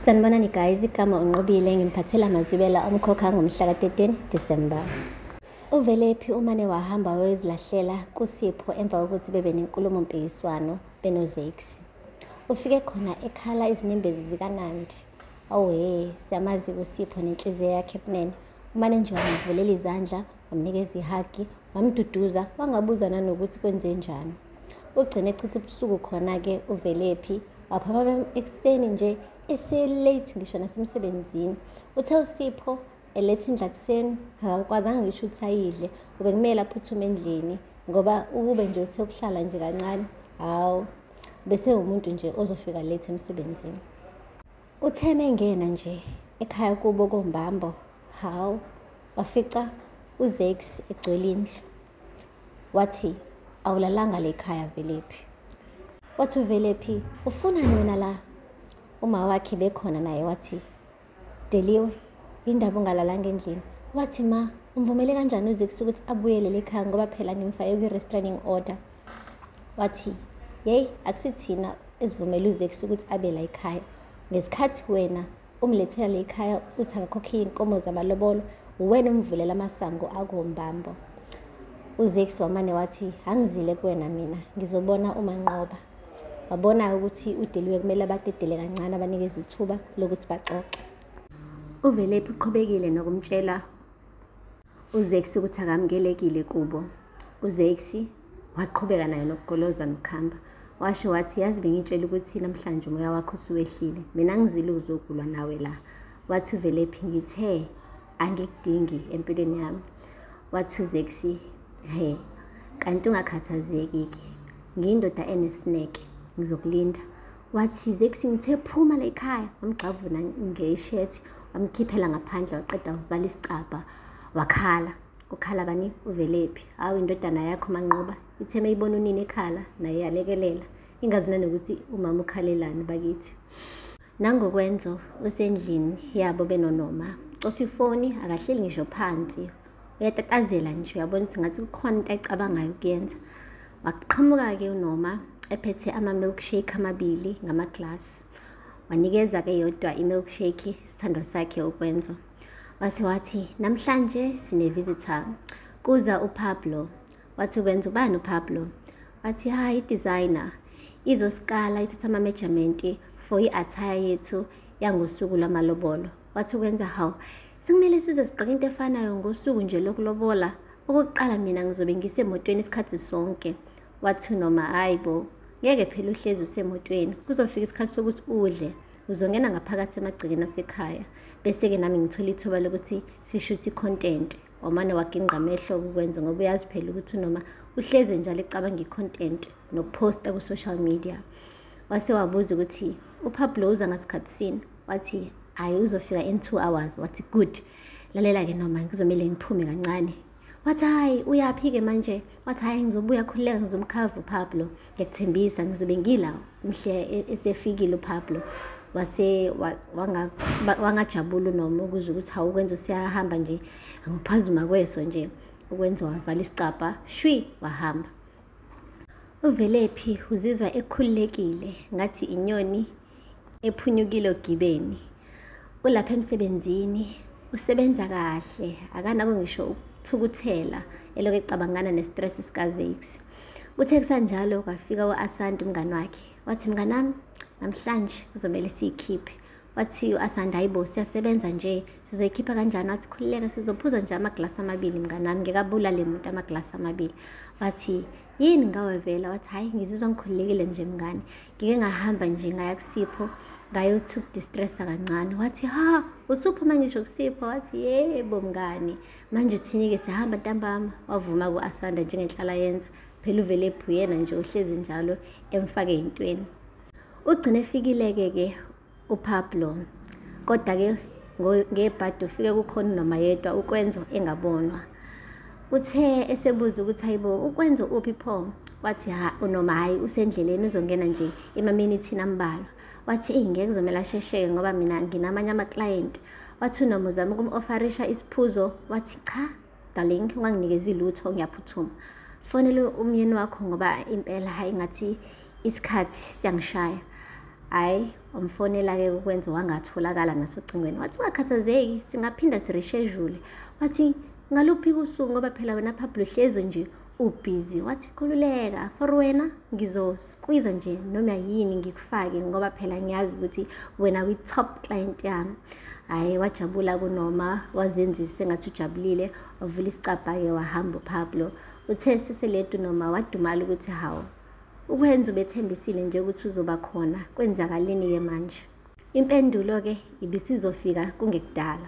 Sanibonani guys, igama unqobile ngimphathela Amazwibela umkhokha ngomhla ka-13 December. Uvelephi umane wahamba wayozilahlela kuSipho emva kokuthi bebe nenkulumo mpikiswano benoZex. Ufike khona ekhala izinyembezi zikaNandi. Awe, siyamazi uSipho nenhliziyo yakhe ebunene. Umane nje wamvulela izandla, wamnikeza ihagi, wamduduza, wangabuza nanokuthi kwenze njani. Ugcine echitha ubusuku khona-ke uvelephi waphapha ekuseni nje ese-late ngisho nasemsebenzini. Uthe uSipho eletha indla kuseni akakwazanga ngisho ukuthi ayidle, ubekumele aphuthume endlini ngoba ukube nje uthe ukuhlala nje kancane, hawu bese umuntu nje ozofika late emsebenzini. Uthe mengena nje ekhaya kubo koMbambo, hawu wafica uZex egcwele indlu. Wathi awulalanga le khaya Velephi. Wathi uVelephi ufunani wena la? Uma wakhe bekhona naye wathi, Deliwe, indaba ungalalanga endlini. Wathi ma, umvumele kanjani uZex ukuthi abuyele lekhaya ngoba phela ngimfake kwi-restraining order? Wathi, yeyi akusithina esivumela uZex ukuthi abe la ekhaya. Ngesikhathi wena umlethela le ekhaya uthi akakhokhe iy'nkomo zamalobolo, uwena umvulela amasango akuMbambo. uZex wamane wathi, angizile kuwena mina, ngizobona uma nqoba. Wabona ukuthi uDeliwe kumele abadedele kancane abanikeze ithuba lokuthi baxoxe. UVelephi uqhubekile nokumtshela uZex ukuthi akamukelekile kubo. uZex waqhubeka naye nokugoloza nokuhamba. Washo wathi, yazi bengitshela ukuthi namhlanje umoya wakho usuwehlile, mina ngizile uzokulwa nawe la. Wathi uVelephi, ngithe angikudingi empilweni yami. Wathi uZex, he, kanti ungakhathazeki-ke, ngiyindoda enesineke, ngizokulinda. Wathi Zex, ngithe phuma la ekhaya, wamgxavuna ngeshethi, wamkhiphela ngaphandle, waqeda wavala isicabha, wakhala. Ukhala bani? uVelephi. Hawu, indodana yakho manqoba ithe meyibona unini ekhala naye yalekelela, ingazi nanokuthi umama ukhalelani bakithi. Nangokwenzo usendlini yabo benoNoma, cofa ifoni akahleli ngisho phansi, uyatatazela nje, uyabona ukuthi ngathi kukhona into ayicabangayo ukuyenza. Waqhamuka-ke uNoma ephethe ama-milkshake amabili ngamaglasi. Wanikeza-ke yodwa i-milkshake isithandwa sakhe uKwenzo. Wase wathi, namhlanje sine-visitor, kuza uPablo. Wathi uKwenzo, ubani uPablo? Wathi, hayi, i-designer izosikala ithatha ama-measurement for i-attire yethu yangosuku lwamalobolo. Wathi uKwenzo, hawu, sekumele size sigqoke into efanayo ngosuku nje lokulobola. Okokuqala mina ngizobe ngisemotweni isikhathi sonke. Wathi uNoma, hayi bo, ngeke phela uhlezi usemotweni, kuzofika isikhathi sokuthi udle, uzongena ngaphakathi emagcekeni asekhaya, bese-ke nami ngithola ithuba lokuthi sishuthe i-content. Wamane waginqa amehlo uKwenzo ngoba uyazi phela ukuthi uNoma uhleze njalo ecabanga i-content nokuphosta ku-social media. Wase wabuza ukuthi uPablo uza ngasikhathi sini? Wathi, hayi, uzofika in 2 hours. Wathi, good, lalela-ke Noma, ngizomele ngiphume kancane. Wathi, hayi, uyaphi-ke manje? Wathi, hayi, ngizobuya khululeka, ngizomkhava uPablo, ngiyakuthembisa ngizobe ngila mhle esefikile uPablo. Wase wangajabula uNoma ukuze ukuthi hawu uKwenzo siyahamba nje, ngokuphazuma kweso nje. uKwenzo wavala isicabha, shwi, wahamba. uVelephi uzizwa ekhululekile ngathi inyoni ephunyukile ogibeni. Ulapha emsebenzini, usebenza kahle, akanako ngisho ukuthukuthela elokhu ecabangana nestress sikaZex. Uthe kusanjalo kwafika u-Asanda umngani wakhe. Wathi, mnganami, namhlanje kuzomele siyikhiphe. Wathi u-Asanda, hayibo, siyasebenza nje, sizoyikhipha kanjani? Wathi, khululeka, sizophuza nje amaglasi amabili mnganami, ngekabulale muntu amaglasi amabili. Wathi, yini ngawe vela? Wathi, hayi, ngizizwa ngikhululekile nje mngani, ngike ngahamba nje ngaya kuSipho ngayothi ukudistressa kancane. Wathi, ha, usuphuma ngisho kuSipho? Wathi, yebo mngani, manje uthini-ke, sihamba ntambama. Wavuma ku-Asanda njengenhlala yenza, phela uVelephi yena nje uhlezi njalo emfake ey'ntweni. Ugcine efikile-ke uPablo, kodwa-ke ngebhadi ufike kukhona uNoma yedwa, uKwenzo engabonwa. Uthe esebuza ukuthi, hayibo, uKwenzo uphi pho? Wathi, ha, uNoma, hayi, usendleleni, uzongena nje emaminithini ambalwa. Wathi, ngeke kuzomela ashesheke ngoba mina nginamanye ama-client. Wathi uNoma, uzama ukum-ofarisha isiphuzo? Wathi, cha darling, unganginikezi lutho, ngiyaphuthuma. Fonela umyeni wakho ngoba impela hayi ngathi isikhathi siyangishaya. Hayi, umfonela-ke ukwenza wangatholakala nasocingweni. Wathi ungakhathazeki, singaphinda sireshejule. Wathi ngaluphi usuku ngoba phela wena Pablo hlezi nje ubhizi. Wathi khululeka, for wena ngizosqueeze nje noma yini ngikufake ngoba phela ngiyazi ukuthi wena top client yami. Hayi, wajabula kuNoma, wazenzisa ngathi ujabulile, wavula isicabha-ke wahamba uPablo. Uthe seseledu Noma wadumala ukuthi hawu, ukwenza ubethembisile nje ukuthi uzoba khona, kwenzakaleni-ke manje? Impendulo-ke ibisizofika kungekudala.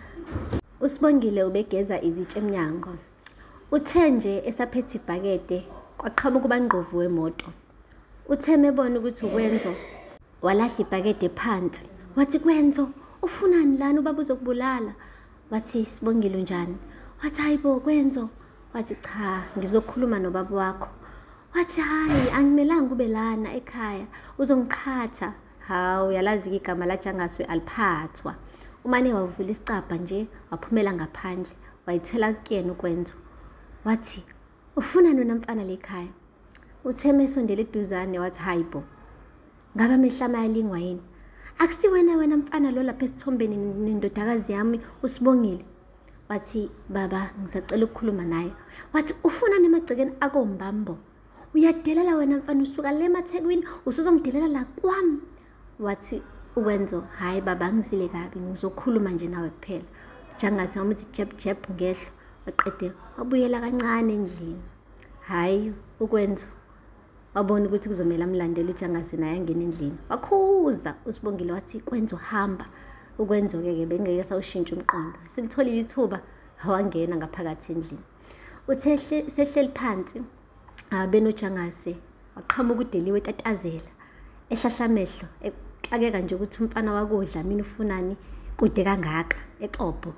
uSibongile ubegeza izitshe emnyango. Uthe nje esaphethe ibhakede kwaqhamuka ubangqovu wemoto. Uthe mebona ukuthi uKwenzo walahla ibhakede phansi. Wathi, Kwenzo, ufunani lana ubaba uzokubulala? Wathi, Sibongile unjani? Wathi, hayibo Kwenzo. Wathi, cha, ngizokhuluma nobaba wakho. Wathi, hayi, angimelanga ube lana ekhaya, uzongiqhatha. Hawu, yalazi igama laJangaswe aliphathwa. Umane wavula isicabha nje, waphumela ngaphandle, wayithela kuyena uKwenzo. Wathi, ufunani wena mfana lekhaya? Uthe mesondele eduzane wathi, hayibo, ngabe amehla ayalingwa yini? Akusiwena mfana lo lapha esithombeni nendodakazi yami uSibongile. Wathi, baba, ngisacela ukukhuluma naye. Wathi, ufunani emagcekeni akombambo? Uyadelela wena mfana, usuka le emaThekwini usuzongidelela la kwami. Wathi uKwenzo, hayi baba, ngizile kabi, ngizokhuluma nje nawe kuphela. Jangase wamuthi jeb ngehlo, waqede wabuyela kancane endlini. Hayi, uKwenzo wabona ukuthi kuzomela amlandela uJangase naye angena endlini. Wakhuza uSibongile wathi, Kwenzo hamba. uKwenzo-ke bengeke sawushintsha umqondo. Silitholile ithuba wangena ngaphakathi endlini. Uthe sehleli phansi benoJangase waqhamuka udeliwe etatazela, ehlahla amehlo, exakeka nje ukuthi umfana wakudla mina ufunani kude kangaka eqobo.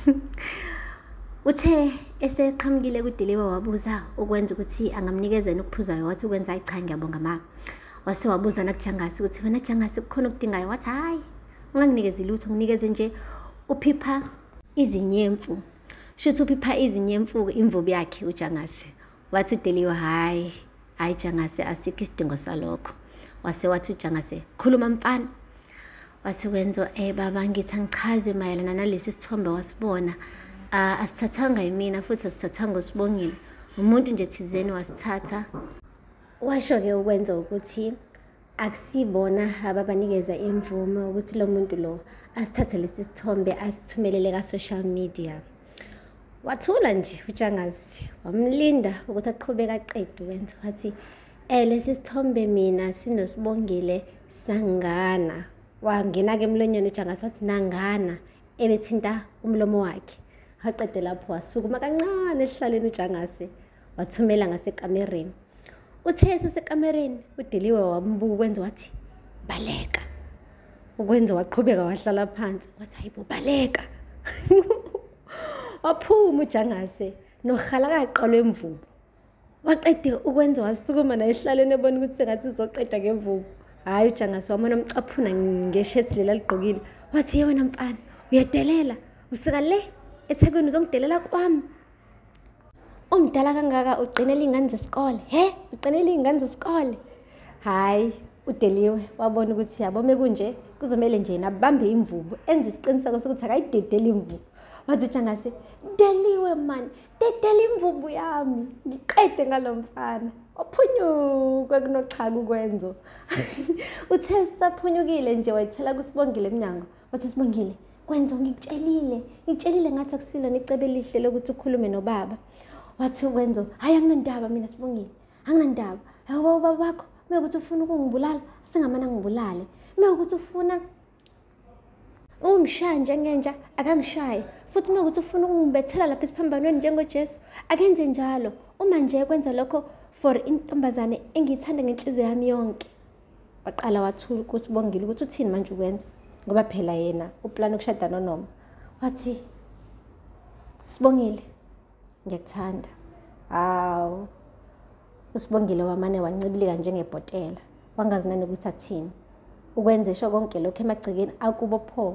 Uthe eseqhamukile kudeliwe wabuza uKwenza ukuthi angamnikezeni ukuphuzayo. Wathi uKwenza, hayi cha, ngiyabonga mama. Wase wabuza nakuJangase ukuthi wena Jangase kukhona okudingayo? Wathi, hayi, unganginikezi lutho, nginikeze nje uphipha izinyemfu. Shuthi uphipha izinyemfu imvubu yakhe uJangase. Wathi udeliwe, hayi Jangase, asikho isidingo salokho. Wase wathi uJangase, khuluma mfana. Wathi uKwenzo, baba, ngithi angichaze mayelana nalesi sithombe wasibona. Asithathanga yimina futhi asithathanga uSibongile, umuntu nje thizeni wasithatha. Washo-ke uKwenza ukuthi akusibona ababanikeza imvume ukuthi lo muntu lo asithathe lesi sithombe asithumelele ka-social media. Wathula nje uJangase, wamlinda ukuthi aqhubeke aqede uKwenza. Wathi, lesi sithombe mina sinoSibongile sangana. Wangena-ke emlonyeni uJangase wathi, nangana, ebethinta umlomo wakhe. Waqede lapho wasukuma kancane esihlalweni uJangase, wathumela ngasekamereni. Uthe sesekamereni udeliwe wambuka uKwenza wathi, baleka. uKwenza waqhubeka wahlala phansi wathi, hayibo, baleka. Waphuma uJangase nohalakaqo lwemvubu. Waqede uKwenza wasukuma naye esihlalweni ebona ukuthi sengathi uzoqeda ngemvubu. Hayi, uJangase wamona umcaphuna ngeshethi lela ligqokile. Wathi, yewena mfana, uyadelela, usuka le eThekwini uzongidelela kwami. Umdala kangaka uqinela ingane zesikole. Uqinela ingane zesikole. Hayi, udeliwe wabona ukuthi yabo mekunje kuzomela nje nabambe imvubu, enze isiqiniseko sokuthi akayidedela imvubu. Wathi uJangase, deliwe man, dedela imvubu yami, ngiqede ngalomfana. Ophunyuka kunoxhaka uKwenzo. Uthe saphunyukile nje wayithela kuSibongile emnyango. Wathi, Sibongile, Kwenzo, ngikutshelile ngathi akusilo necebo elihle lokuthi ukhulume nobaba. Wathi uKwenzo, hayi, anginandaba mina Sibongile, anginandaba. Yabo baba bakho mekuthi ufuna ukungibulala, singamana ngibulale. Mekuthi ufuna ungishaya njengenja, akangishaye. Futhi mekuthi ufuna ukungibethela lapha esiphambanweni njengoJesu, akenze njalo. Uma nje kwenza lokho for intombazane engiyithanda ngenhliziyo yami yonke. Waqala wathula kuSibongile ukuthi uthini manje uKwenza, ngoba phela yena uplan ukushada noNoma. Wathi, Sibongile, ngiyakuthanda. Hawu, uSibongile wamane wancibilika njengebhotela, wangazi nanokuthi athini. Ukwenza esho konke lokho emagcekeni akubo pho.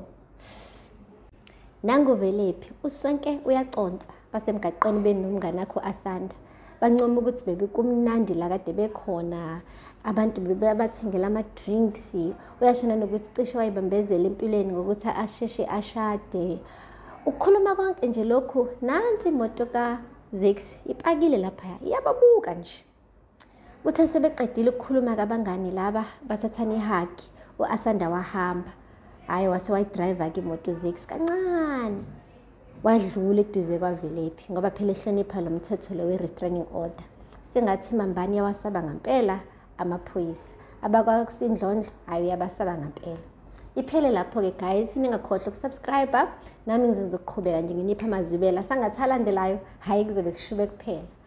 Nanguvelephi, uSonke uyaconsa basemgaqweni benomngane akho Asanda. bancoma ukuthi bebekumnandi la kade bekhona, abantu bebathengela ama-drinks, uyashona nokuthi cishe wayibambezela empilweni ngokuthi asheshe ashade. Ukukhuluma konke nje lokhu, nansi imoto kaZex ipakile lapha, iyababuka nje. Uthe sebeqedile ukukhuluma kabangani laba bathathana ihagi, u-Asanda wahamba. Hayi wase wayidriver-ke imoto uZex kancane. Wadlula eduze kwaVelephi ngoba phela ehlonipha lo mthetho lo we-restraining order. Sengathi mambani yawasaba ngampela amaphoyisa. Abakwakusindlondlo hayi uyabasaba ngampela. Iphele lapho-ke guys, ningakhohlwa ukusubscribe. Nami ngizenza ukuqhubeka nje nginipha amazwibela sangathi alandelayo, hayi kuzobe kushube kuphela.